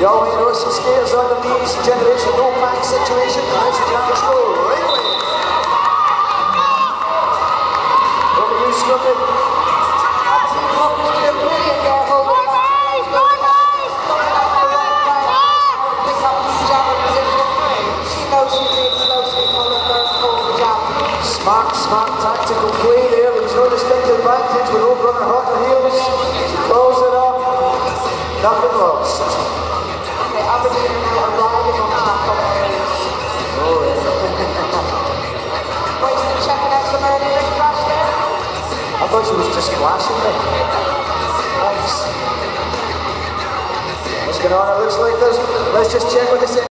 You all may know some skaters on the knees, generation no back situation, nice and down the slow, right away. Over you, Scruffy. Smart tactical play there. There's no distinct advantage with over on her hot heels. Close it up. Nothing lost. Okay, Aberdeen are now arriving on top of areas. Oh, yeah. Wasted checking out some early ring crash there. I thought she was just flashing me. Thanks. What's going on? It looks like this. Let's just check what they say.